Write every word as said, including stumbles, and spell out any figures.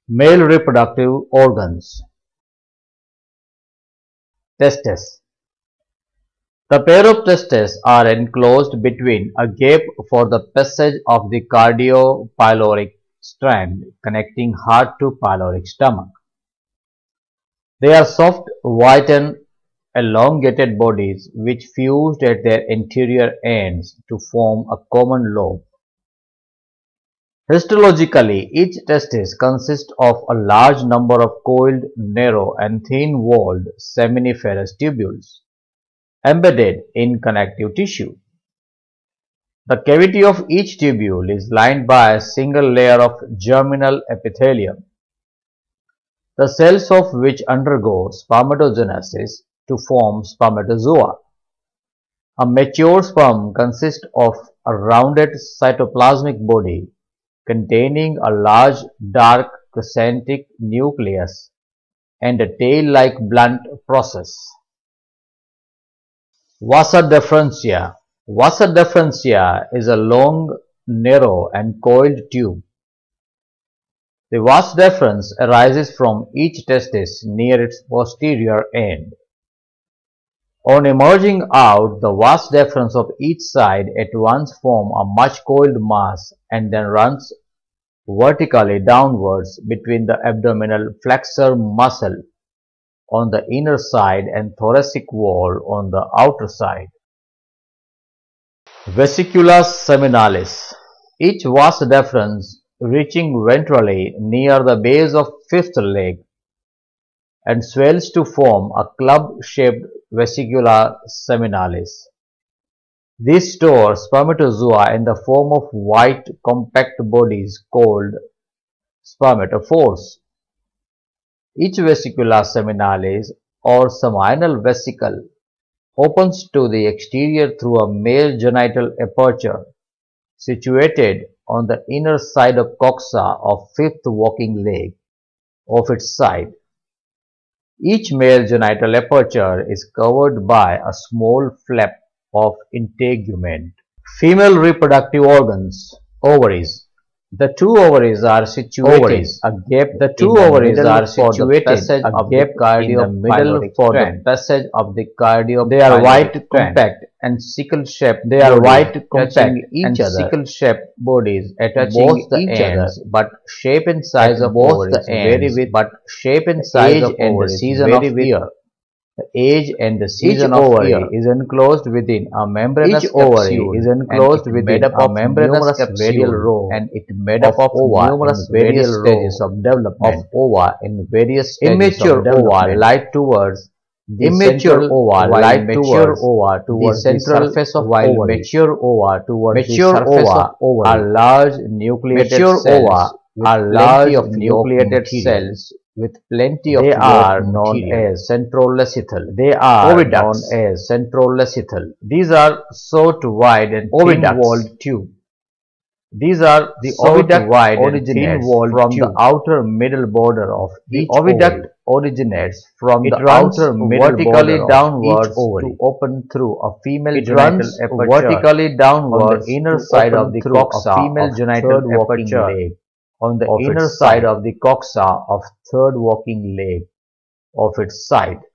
Male reproductive organs. Testes. The pair of testes are enclosed between a gap for the passage of the cardiopyloric strand connecting heart to pyloric stomach. They are soft, white and elongated bodies which fused at their anterior ends to form a common lobe. Histologically, each testis consists of a large number of coiled, narrow and thin-walled seminiferous tubules embedded in connective tissue. The cavity of each tubule is lined by a single layer of germinal epithelium, the cells of which undergo spermatogenesis to form spermatozoa. A mature sperm consists of a rounded cytoplasmic body containing a large dark crescentic nucleus and a tail-like blunt process. Vasa deferentia. Vasa deferentia is a long, narrow and coiled tube. The vas deferens arises from each testis near its posterior end. On emerging out, the vas deferens of each side at once form a much coiled mass and then runs vertically downwards between the abdominal flexor muscle on the inner side and thoracic wall on the outer side. Vesicula seminalis. Each vas deferens reaching ventrally near the base of fifth leg and swells to form a club-shaped vesicula seminalis. These store spermatozoa in the form of white compact bodies called spermatophores. Each vesicula seminalis or seminal vesicle opens to the exterior through a male genital aperture situated on the inner side of coxa of fifth walking leg of its side. Each male genital aperture is covered by a small flap of integument. Female reproductive organs. Ovaries. The two ovaries are situated ovaries, a gap the two ovaries the are situated a gap in the middle for the passage of the cardio. They are white compact and sickle shaped. They are white compact each and sickle shaped bodies attaching both the each ends, other, but shape and size of both the ends vary with but shape and size of and the season of year. The age and the season Each of ovary year is enclosed within a membranous Each ovary is enclosed within a membranous radial row and it made up of ova numerous various stages of development of ova in various stages immature of development. Ova lie towards the immature ova lie towards ova towards the central surface of while ovary. Mature ova towards mature the surface ova of ovary. Are large nucleated mature cells ova are large of nucleated cells with plenty of they are known material. As centrolecital. They are oviducts. Known as centrolecital. These are short, wide and thin-walled tube. These are the oviduct wide and thin-walled from tube. The outer middle border of the oviduct originates from it the outer middle vertically border downwards of each to open through a female it genital aperture vertically downwards on the inner side of the coxa female of genital aperture leg. On the of inner side of the coxa of third walking leg of its side.